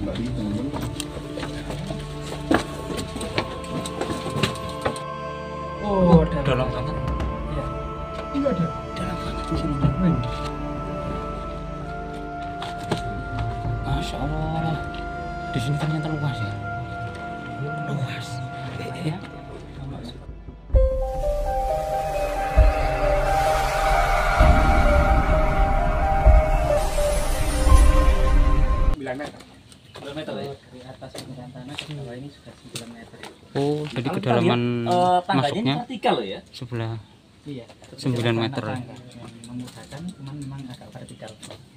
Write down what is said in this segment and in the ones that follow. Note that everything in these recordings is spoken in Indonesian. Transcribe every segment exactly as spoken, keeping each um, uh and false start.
kembali teman-teman. Oh, dalam, dalam banget. Ya. Enggak ada. Dalam banget di sini. Masya Allah. Di sini ternyata luas ya. Luas. Ya. sembilan meter. sembilan meter ya. Dari atas permukaan tanah ke bawah ini sudah sembilan meter. Oh, jadi kedalaman uh, masuknya vertikal loh ya. sebelah Iya. sembilan meter. Memudahkan, cuman memang agak vertikal.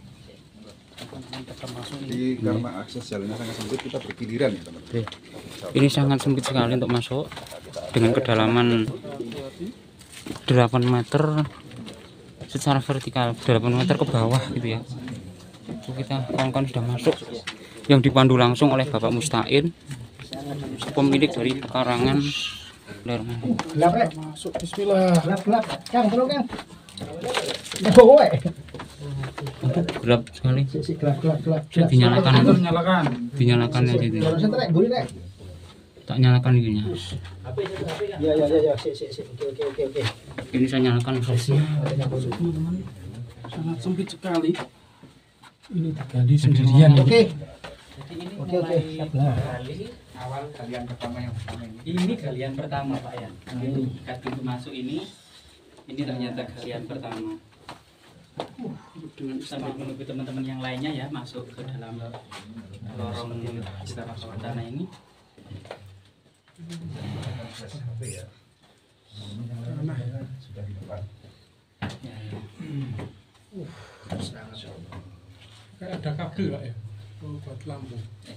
Jadi karena akses jalannya sangat sempit, kita bergiliran ya teman-teman. Ini sangat sempit sekali untuk masuk dengan kedalaman delapan meter secara vertikal, delapan meter ke bawah gitu ya. Itu kita kawan-kawan sudah masuk, yang dipandu langsung oleh Bapak Mustain, pemilik dari pekarangan Dharma. Gelap ya? Masuk, bismillah. Gelap, gelap. Kang, tolong Kang. Gowe. Gelap sekali. Gelap, gelap, gelap. Dinyalakan, Dinyalakan. Dinyalakan ya gitu. Tak nyalakan ininya. Ya, ya, ya, ya. Sik, sik, sik. Oke, oke, oke, oke. Ini saya nyalakan prosesnya. Teman-teman, sangat sempit sekali. Ini digali sendirian. Oke. Oke, oke. Gali awal galian pertama yang pertama ini. Ini galian pertama, Pak ya. Ini pintu masuk ini. Ini ternyata galian pertama. Uh, dengan sambil menunggu teman-teman yang lainnya ya masuk ke dalam lorong kita masuk ke tanah ini. Tanah sudah di depan. Ya, ya. Uh, kayak ada kabel Pak ya. Oh, buat lampu.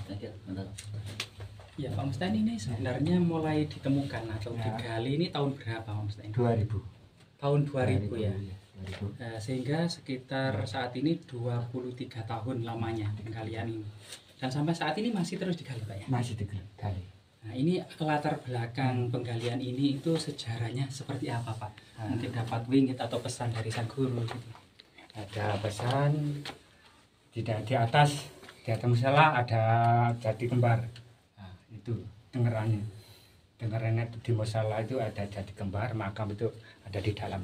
Ya Pak Mustain, ini sebenarnya mulai ditemukan atau digali ini tahun berapa Pak Mustain? dua ribu. Tahun dua ribu ya. Nah, sehingga sekitar saat ini dua puluh tiga tahun lamanya penggalian ini. Dan sampai saat ini masih terus digali Pak ya? Masih digali. Nah, ini latar belakang penggalian ini itu sejarahnya seperti apa Pak? Mungkin dapat wingit atau pesan dari sang guru gitu. Ada pesan di, di atas di atas musola ada jati kembar. Nah, itu dengerannya. Dengerannya di musola itu ada jati kembar, makam itu ada di dalam.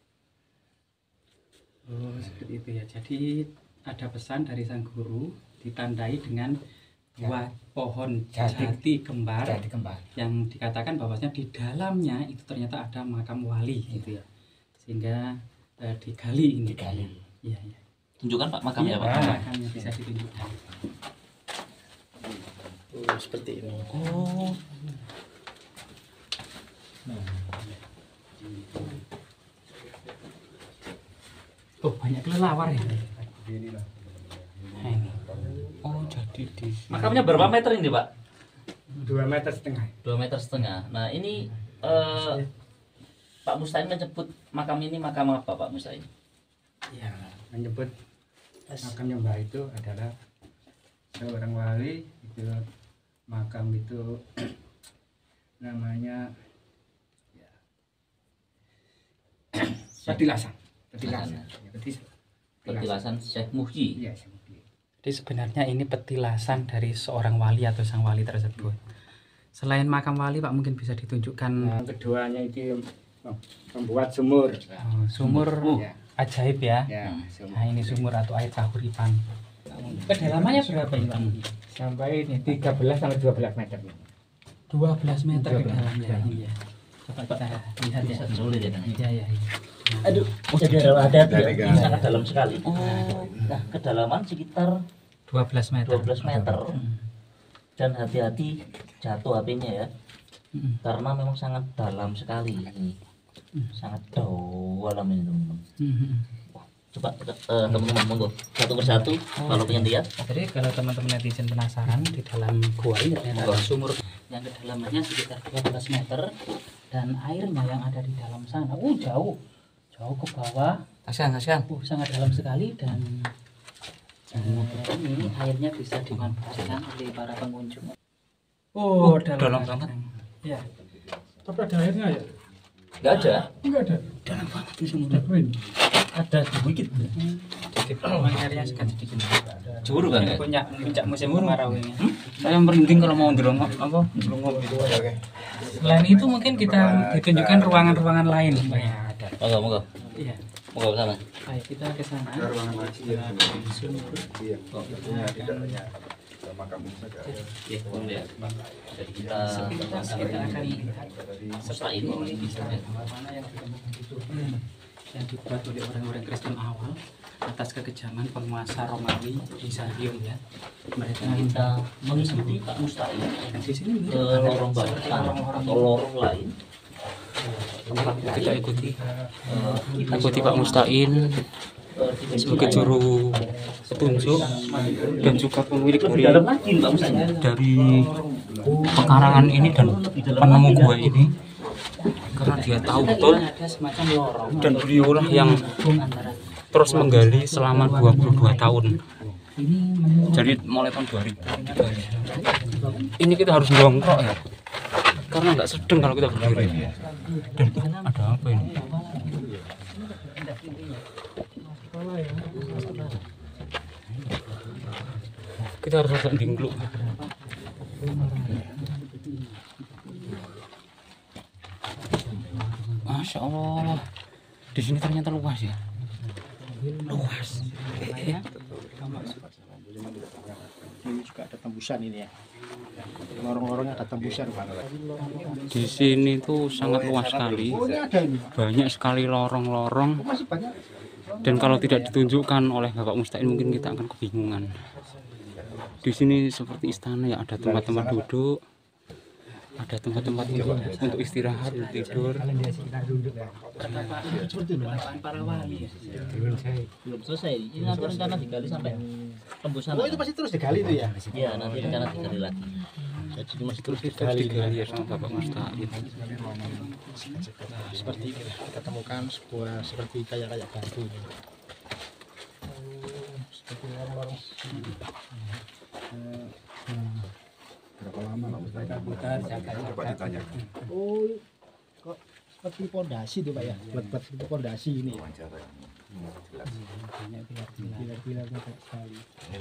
Oh, seperti itu ya. Jadi ada pesan dari sang guru ditandai dengan dua pohon jati, jati kembar, jati kembar yang dikatakan bahwasanya di dalamnya itu ternyata ada makam wali gitu ya. Sehingga eh, digali ini. Digali. Iya, iya. Tunjukkan Pak makamnya, Pak. Pak. Makamnya bisa ditunjukkan. Oh, seperti ini. Oh. Oh, banyak kelelawar ya. Inilah. Nah, ini. Oh, jadi di Makamnya berapa meter ini, Pak? Dua meter setengah. Dua meter setengah. Nah, ini eh, Pak Mustain menyebut makam ini makam apa, Pak Mustain? Ya, menyebut makam Mbah itu adalah seorang wali. Itu makam itu namanya ya, petilasan petilasan petilasan, Petilasan Syekh Muhyi. Iya, Syekh Muhyi. jadi sebenarnya ini petilasan dari seorang wali atau sang wali tersebut. Selain makam wali Pak, mungkin bisa ditunjukkan. Nah, keduanya itu membuat sumur. Oh, sumur Ya, ajaib ya. ya, sumur. Nah, ini sumur atau air kahuripan. Kedalamannya berapa ini Pak? Sampai ini tiga belas sampai dua belas meter. dua belas meter dua belas. kedalamannya. Iya. Coba kita lihat ya. Sulit ya, Kang? Iya, iya. Aduh, jadi ada Dari ini sangat dalam sekali. Oh, nah, kedalaman sekitar dua belas meter. dua belas meter. Hmm. Dan hati-hati jatuh H P-nya ya. Hmm. Karena memang sangat dalam sekali ini. Sangat dalam ini, teman-teman. Hmm. Coba eh, teman-teman monggo satu persatu kalau pengen lihat. Jadi kalau teman-teman netizen penasaran, di dalam gua ini ternyata ada Monggo. sumur yang kedalamannya sekitar dua belas meter dan airnya yang ada di dalam sana, uh jauh, jauh ke bawah, Kasihan, kasihan. uh sangat dalam sekali dan eh, ini airnya bisa dimanfaatkan oleh para pengunjung. Oh, dalam banget. Ya. Tapi ada airnya ya? Enggak ada. Enggak ada. dalam banget di sumur. Ada Ada sedikit. Sedikit, memang airnya sekat sedikit. Ada. Juru kan? Punya puncak musim kemarau ini. Hmm? Saya merinding kalau mau ndelongok apa? Ndelongok gitu. Selain itu mungkin kita ditunjukkan ruangan-ruangan lain, Pak ya. Ada. Moga, moga. Iya. Moga ke sana. Baik, kita ke sana. Ada ruangan lagi ya. Sumur. Iya. Punya tidak hanya sama kamu saja. Oke, boleh ya. Jadi kita Sepintas kita akan lihat setelah ini bisa mana yang ditemukan yang dibuat oleh orang-orang Kristen awal atas kekejaman penguasa Romawi di Sarium ya. Mereka kita mengikuti Pak Mustahil di sini ke lorong barusan atau lorong lain. kita ikuti Eh, kita ikuti Pak Mustain sebagai juru petunjuk dan juga pemilik lebih dari dalam lagi Pak Mustahil. dari pekarangan ini dan penemu gua ini karena dia tahu betul dan beliaulah yang terus menggali selama dua puluh dua tahun. Jadi mulai tahun dua ribu ini kita harus jongkok ya karena nggak sedang kalau kita berdiri. Dan ada apa ini? Kita harus agak dingkluk. Masya Allah, di sini ternyata luas ya. Luas. Ini juga ada tembusan ini ya. Lorong-lorongnya ada tembusan. Di sini tuh sangat luas sekali. Oh, ini ada ini. Banyak sekali lorong-lorong. Masih banyak. Dan kalau tidak ditunjukkan oleh Bapak Mustain mungkin kita akan kebingungan. Di sini seperti istana ya, ada tempat-tempat duduk, ada tempat-tempat untuk istirahat, untuk tidur. Para wali. Belum selesai. Ini nanti rencana digali sampai tembus sana. Oh, itu pasti terus digali itu ya. Iya, nanti rencana digali lagi. Jadi masih terus Digali ya sama Bapak Mustain. Seperti ini kita temukan sebuah seperti kayak kayak batu ini. Seperti lorong-lorong. Berapa lama Pak Mustahil? Coba ditanya. Oh, kok seperti pondasi tuh Pak ya? Buat-buat seperti pondasi ini. Pilar-pilar banyak sekali.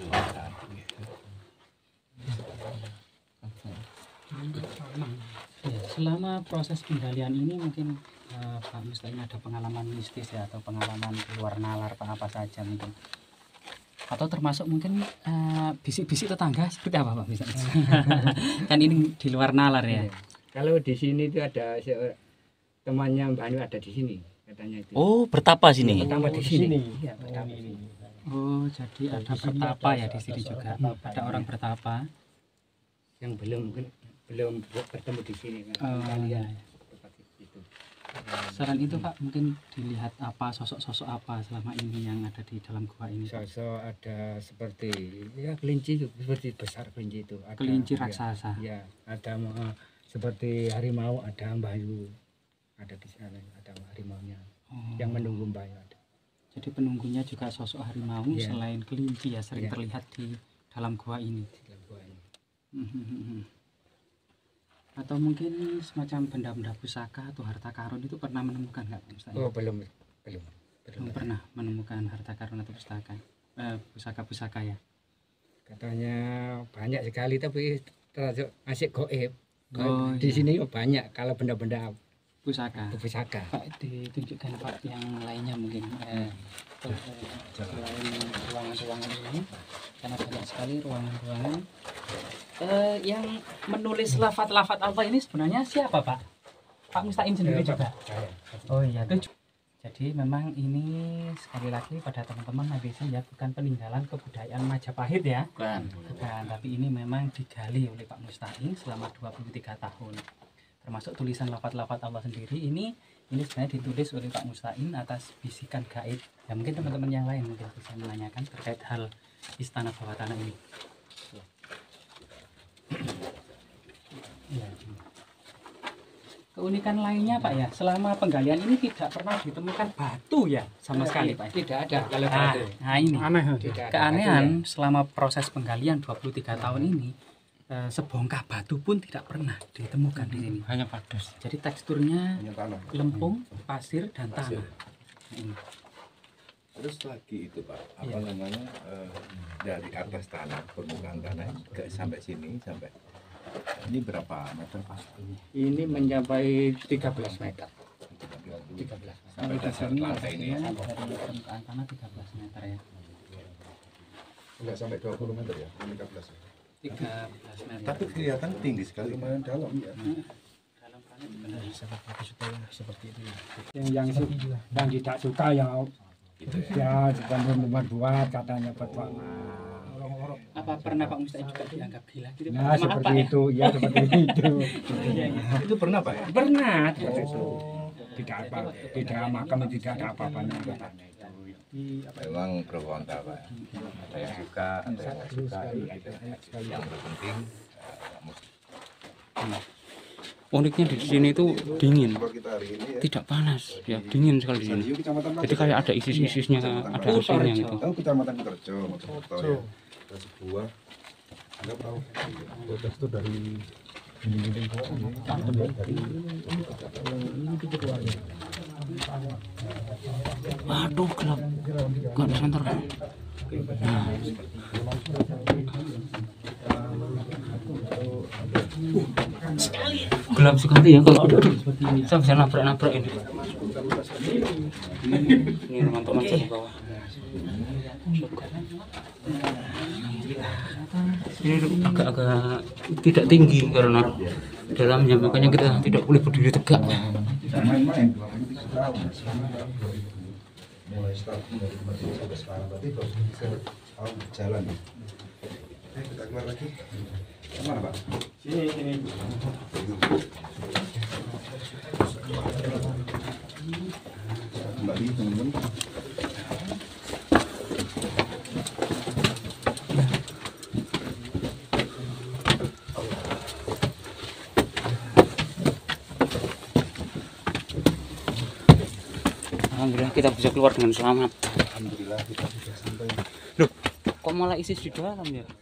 Ya, selama proses penggalian ini mungkin uh, Pak Mustain ada pengalaman mistis ya atau pengalaman keluar nalar apa apa saja mungkin atau termasuk mungkin uh, bisik-bisik tetangga seperti apa Pak Mustain? Kan ini di luar nalar ya. Kalau di sini itu ada se- temannya Mbak Anu ada di sini katanya itu. Oh, bertapa sini. Pertama di Oh, sini. Iya, Iya, pertama. ini. Oh jadi ada bertapa ya di sini juga ada orang bertapa. Yang belum belum bertemu di sini kan. Oh, Kalian iya. seperti itu. Selain itu Pak mungkin dilihat apa sosok-sosok apa selama ini yang ada di dalam gua ini. Sosok ada seperti ya kelinci itu, seperti besar kelinci itu. Ada, Kelinci ya, raksasa. Ya, ada uh, seperti harimau, ada Mbayu. Ada di sana, ada harimaunya Oh. yang menunggu Mbayu ada. Jadi penunggunya juga sosok harimau Iya. selain kelinci ya sering Iya. terlihat di dalam gua ini. Di dalam gua ini. Atau mungkin semacam benda-benda pusaka atau harta karun itu pernah menemukan nggak Pak Mustain? Oh, belum belum. Belum pernah menemukan harta karun atau pusaka eh, pusaka-pusaka ya. Katanya banyak sekali tapi termasuk asik goib. Oh, Di iya. sini oh, banyak kalau benda-benda Pusaka. pusaka. Pak ditunjukkan Pak yang lainnya mungkin eh, eh, selain ruangan-ruangan ini karena banyak sekali ruangan-ruangan eh, yang menulis lafat-lafat Allah ini sebenarnya siapa Pak? Pak Mustain sendiri Ya, juga. Saya. Oh iya itu. Jadi memang ini sekali lagi pada teman-teman habisnya ya bukan peninggalan kebudayaan Majapahit ya. Bukan. Bukan, tapi ini memang digali oleh Pak Mustain selama dua puluh tiga tahun. Termasuk tulisan lafat-lafat Allah sendiri ini ini sebenarnya ditulis oleh Pak Mustain atas bisikan gaib. Ya mungkin teman-teman yang lain mungkin bisa menanyakan terkait hal istana bawah tanah ini. Ya. Keunikan lainnya Pak ya, selama penggalian ini tidak pernah ditemukan batu ya sama sekali Pak. Tidak ada kalau Nah, batu. nah ini Aneh. Tidak ada keanehan selama proses penggalian dua puluh tiga tahun ini eh, sebongkah batu pun tidak pernah ditemukan di sini. Hanya padas. Jadi teksturnya Hanya tanah. lempung, pasir dan tanah. Nah, ini. Terus lagi itu Pak, apa namanya eh, dari atas tanah, permukaan tanah ke sampai sini sampai ini berapa meter Pak? Ini mencapai tiga belas meter. tiga belas meter. Sampai dasar lantai ini ya? Dari permukaan tanah tiga belas meter ya. Enggak sampai dua puluh meter ya? tiga belas. tiga belas meter. Tapi kelihatan tinggi sekali. Lumayan dalam ya. Seperti supaya seperti itu. Yang yang, su- yang tidak suka ya ya jangan membuat katanya fatwa. Apa pernah Pak Mustahil juga dianggap gila gitu? Nah Maaf, seperti Pak, ya? itu ya seperti itu. Itu pernah Pak ya? Pernah seperti itu. Tidak apa tidak makam tidak ada apa-apanya katanya itu. Memang pro kontra Pak. Ada yang suka, ada yang nggak suka. Gitu. Yang terpenting eh, Uniknya di sini itu dingin, tidak panas, ya dingin sekali di sini. Jadi kayak ada isis-isisnya, ada A C-nya gitu. Tahu Kecamatan Kuterjo, Mojokerto ya. Ada sebuah Anda tahu protes itu dari Waduh, gelap. Gak ada senter. Nah. Gelap sekali ya kalau aduh, aduh. Saya bisa nabrak-nabrak ini. Ini mantuk-mantuk di bawah. Ini agak-agak tidak tinggi karena dalamnya, makanya kita tidak boleh berdiri tegak. main-main mulai starting dari tempat ini sampai sekarang berarti baru bisa tahun berjalan. Eh, kita keluar lagi. Kemana Pak? Sini, sini. Kembali teman-teman. Alhamdulillah kita bisa keluar dengan selamat. Alhamdulillah kita sudah sampai. Loh, kok malah ISIS di dalam ya?